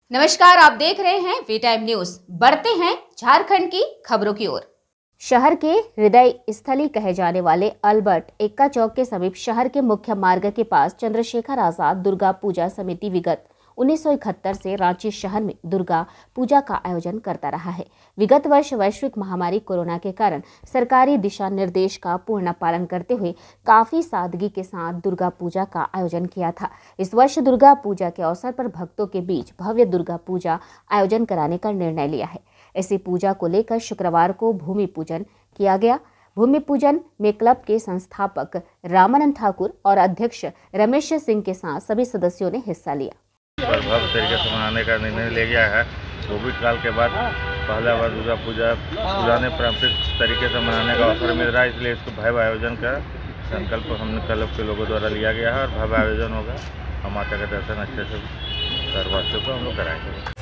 नमस्कार, आप देख रहे हैं वी टाइम न्यूज। बढ़ते हैं झारखंड की खबरों की ओर। शहर के हृदय स्थली कहे जाने वाले अल्बर्ट एक्का चौक के समीप शहर के मुख्य मार्ग के पास चंद्रशेखर आजाद दुर्गा पूजा समिति विगत 1971 से रांची शहर में दुर्गा पूजा का आयोजन करता रहा है। विगत वर्ष वैश्विक महामारी कोरोना के कारण सरकारी दिशा निर्देश का पूर्ण पालन करते हुए काफी सादगी के साथ दुर्गा पूजा का आयोजन किया था। इस वर्ष दुर्गा पूजा के अवसर पर भक्तों के बीच भव्य दुर्गा पूजा आयोजन कराने का निर्णय लिया है। ऐसी पूजा को लेकर शुक्रवार को भूमि पूजन किया गया। भूमि पूजन में क्लब के संस्थापक रामानंद ठाकुर और अध्यक्ष रमेश सिंह के साथ सभी सदस्यों ने हिस्सा लिया। भव्य तरीके से मनाने का निर्णय लिया गया है। कोविड काल के बाद पहला बार दुर्गा पूजा पुराने पारंपरिक तरीके से मनाने का अवसर मिल रहा है, इसलिए इसको भव्य आयोजन का संकल्प हमने क्लब के लोगों द्वारा लिया गया है और भव्य आयोजन होगा और माता का दर्शन अच्छे से सर्ववासियों को हम लोग कराएंगे।